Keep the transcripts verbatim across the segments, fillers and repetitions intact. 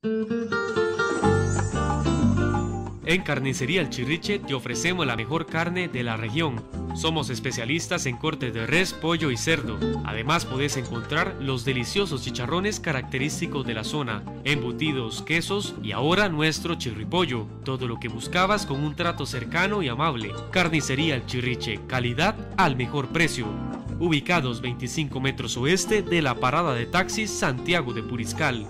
En Carnicería El Chirriche te ofrecemos la mejor carne de la región. Somos especialistas en cortes de res, pollo y cerdo. Además podés encontrar los deliciosos chicharrones característicos de la zona, embutidos, quesos y ahora nuestro chirripollo. Todo lo que buscabas con un trato cercano y amable. Carnicería El Chirriche, calidad al mejor precio. Ubicados veinticinco metros oeste de la parada de taxis Santiago de Puriscal.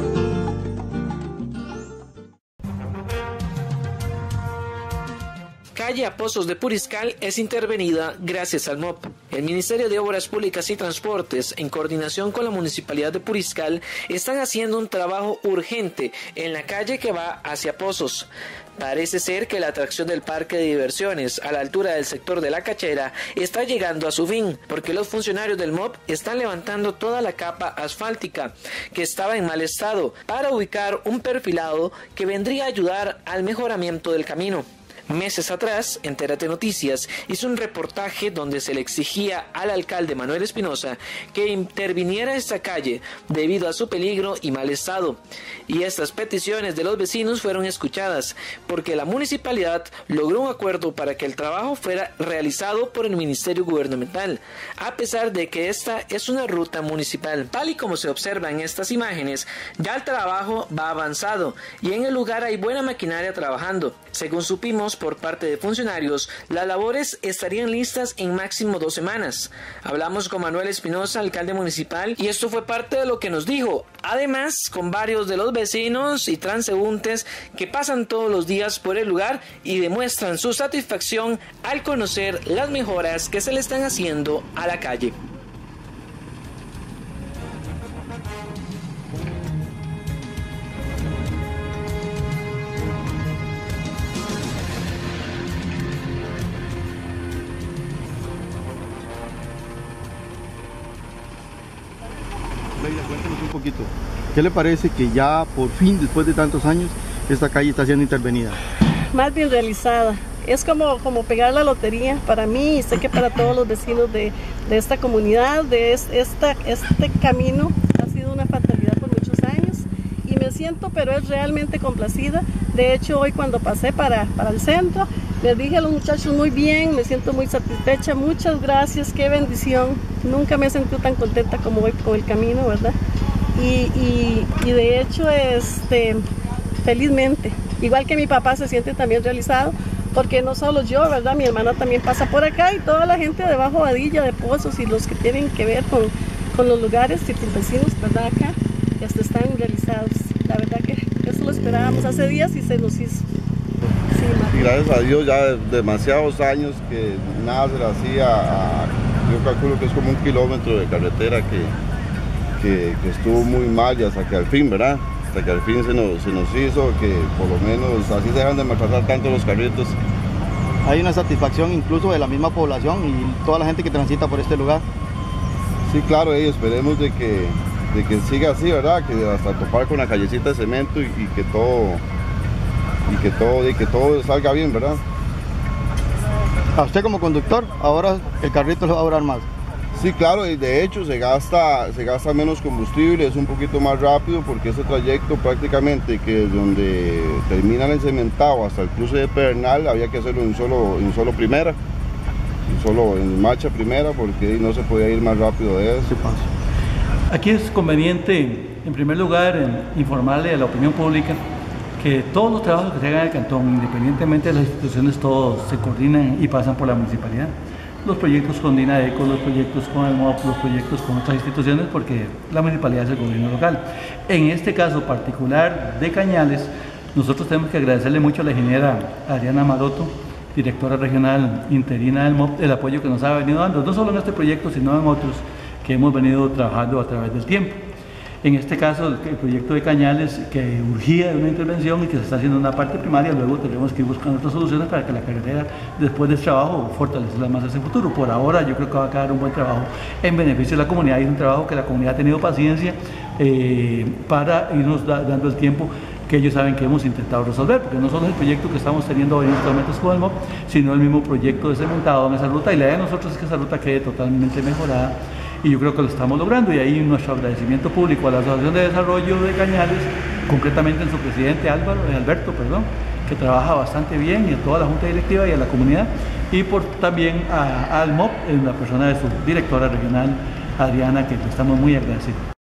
Calle a Pozos de Puriscal es intervenida gracias al M O P. El Ministerio de Obras Públicas y Transportes, en coordinación con la Municipalidad de Puriscal, están haciendo un trabajo urgente en la calle que va hacia Pozos. Parece ser que la atracción del parque de diversiones a la altura del sector de La Cachera está llegando a su fin, porque los funcionarios del M O P están levantando toda la capa asfáltica que estaba en mal estado para ubicar un perfilado que vendría a ayudar al mejoramiento del camino. Meses atrás, Entérate Noticias hizo un reportaje donde se le exigía al alcalde Manuel Espinosa que interviniera esta calle debido a su peligro y mal estado. Y estas peticiones de los vecinos fueron escuchadas porque la municipalidad logró un acuerdo para que el trabajo fuera realizado por el Ministerio Gubernamental, a pesar de que esta es una ruta municipal. Tal y como se observa en estas imágenes, ya el trabajo va avanzado y en el lugar hay buena maquinaria trabajando. Según supimos por parte de funcionarios, las labores estarían listas en máximo dos semanas. Hablamos con Manuel Espinosa, alcalde municipal, y esto fue parte de lo que nos dijo. Además, con varios de los vecinos y transeúntes que pasan todos los días por el lugar y demuestran su satisfacción al conocer las mejoras que se le están haciendo a la calle. Cuéntanos un poquito, ¿qué le parece que ya por fin, después de tantos años, esta calle está siendo intervenida? Más bien realizada. Es como, como pegar la lotería para mí y sé que para todos los vecinos de, de esta comunidad, de esta, este camino ha sido una fatalidad por muchos años y me siento pero es realmente complacida. De hecho, hoy cuando pasé para, para el centro, les dije a los muchachos muy bien, me siento muy satisfecha, muchas gracias, qué bendición. Nunca me he sentido tan contenta como hoy con el camino, ¿verdad? Y, y, y de hecho, este, felizmente, igual que mi papá se siente también realizado, porque no solo yo, ¿verdad? Mi hermana también pasa por acá y toda la gente de Bajo Vadilla, de Pozos y los que tienen que ver con, con los lugares circunvecinos, ¿verdad? Acá, hasta están realizados. La verdad que eso lo esperábamos hace días y se nos hizo. Sí, gracias a Dios ya de demasiados años que nada se le hacía a, yo calculo que es como un kilómetro de carretera que, que, que estuvo muy mal y hasta que al fin, ¿verdad? Hasta que al fin se nos, se nos hizo que por lo menos así se dejan de maltratar tanto los carritos. Hay una satisfacción incluso de la misma población y toda la gente que transita por este lugar. Sí, claro, y esperemos de que, de que siga así, ¿verdad? Que hasta topar con la callecita de cemento y, y que todo... y que todo y que todo salga bien, ¿verdad? A usted como conductor, ahora el carrito le va a durar más. Sí, claro, y de hecho se gasta, se gasta menos combustible, es un poquito más rápido porque ese trayecto prácticamente que desde donde termina el encementado hasta el cruce de Pedernal había que hacerlo en solo, en solo primera, en solo en marcha primera porque no se podía ir más rápido de eso. Aquí es conveniente, en primer lugar, informarle a la opinión pública que todos los trabajos que se hagan en el cantón, independientemente de las instituciones, todos se coordinan y pasan por la municipalidad. Los proyectos con DINAECO, los proyectos con el M O P, los proyectos con otras instituciones, porque la municipalidad es el gobierno local. En este caso particular de Cañales, nosotros tenemos que agradecerle mucho a la ingeniera Adriana Maroto, directora regional interina del M O P, el apoyo que nos ha venido dando, no solo en este proyecto, sino en otros que hemos venido trabajando a través del tiempo. En este caso, el proyecto de Cañales, que urgía de una intervención y que se está haciendo una parte primaria, luego tenemos que ir buscando otras soluciones para que la carretera, después de este trabajo, fortalecerla más hacia el futuro. Por ahora, yo creo que va a quedar un buen trabajo en beneficio de la comunidad y es un trabajo que la comunidad ha tenido paciencia eh, para irnos da, dando el tiempo que ellos saben que hemos intentado resolver, porque no solo es el proyecto que estamos teniendo hoy en estos momentos con el M O P, sino el mismo proyecto de cementado en esa ruta, y la idea de nosotros es que esa ruta quede totalmente mejorada. Y yo creo que lo estamos logrando y ahí nuestro agradecimiento público a la Asociación de Desarrollo de Cañales concretamente en su presidente Álvaro, eh, Alberto, perdón, que trabaja bastante bien, y a toda la Junta Directiva y a la comunidad, y por también a, al M O P, en la persona de su directora regional, Adriana, que le estamos muy agradecidos.